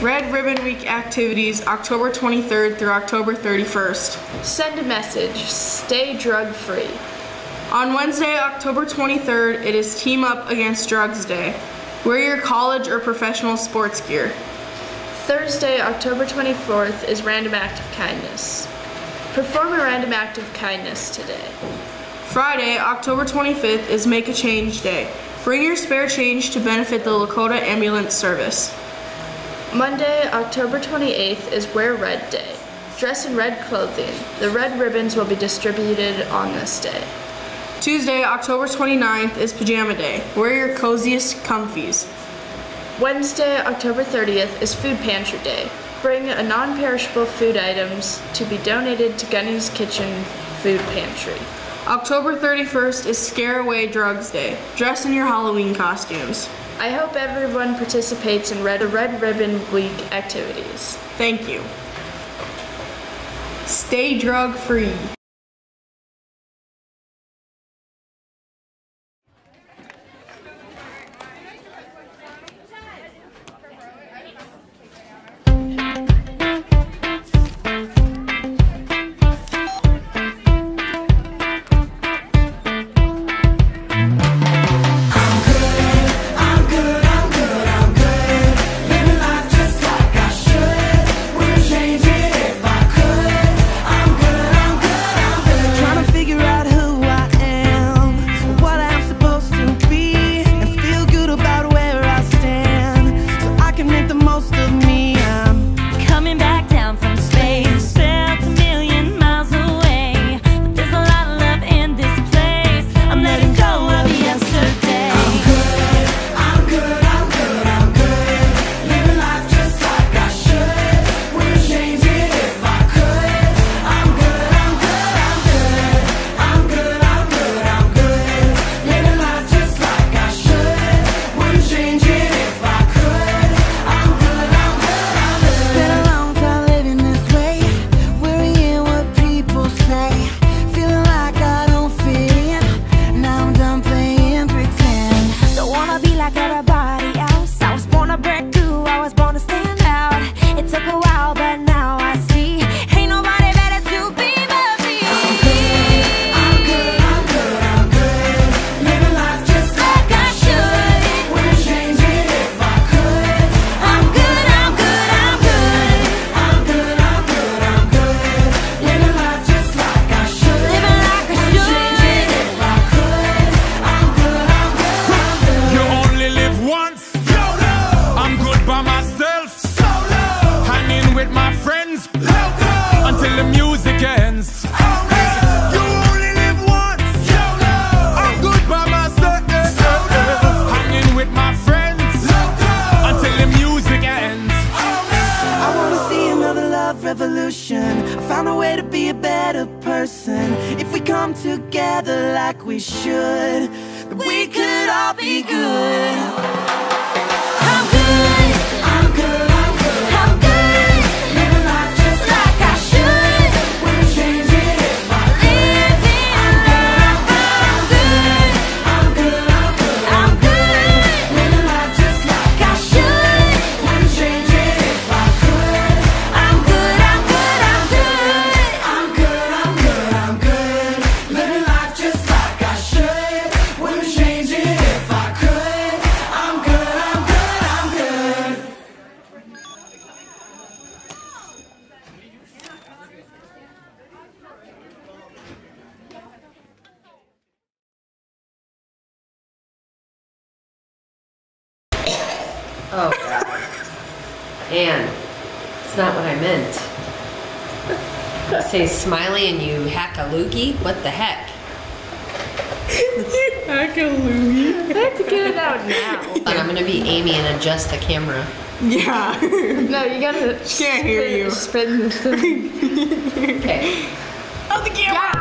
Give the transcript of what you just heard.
Red Ribbon Week activities, October 23rd through October 31st. Send a message. Stay drug-free. On Wednesday, October 23rd, it is Team Up Against Drugs Day. Wear your college or professional sports gear. Thursday, October 24th is Random Act of Kindness. Perform a random act of kindness today. Friday, October 25th is Make a Change Day. Bring your spare change to benefit the Lakota Ambulance Service. Monday, October 28th is Wear Red Day. Dress in red clothing. The red ribbons will be distributed on this day. Tuesday, October 29th is Pajama Day. Wear your coziest comfies. Wednesday, October 30th is Food Pantry Day. Bring a non-perishable food items to be donated to Gunny's Kitchen Food Pantry. October 31st is Scare Away Drugs Day. Dress in your Halloween costumes. I hope everyone participates in the Red Ribbon Week activities. Thank you. Stay drug-free. I found a way to be a better person. If we come together like we should, then we could all be good. I'm good, I'm good, I'm good, I'm good. Living life just like I should. Wouldn't change it if I could. I'm good, I'm good, I'm good, I'm good. Living life just like I should. Wouldn't change it if I could. I'm good, I'm good, I'm good. I'm good, I'm good, I'm good. Living life just like I should. Wouldn't change it if I could. I'm good, I'm good, I'm good. Oh, God. Anne, it's not what I meant. Say smiley and you hack a loogie? What the heck? Hack a loogie. I have to get it out now. And I'm gonna be Amy and adjust the camera. Yeah. No, you gotta. She can't hear you. Spin the thing. Okay. Oh, the camera!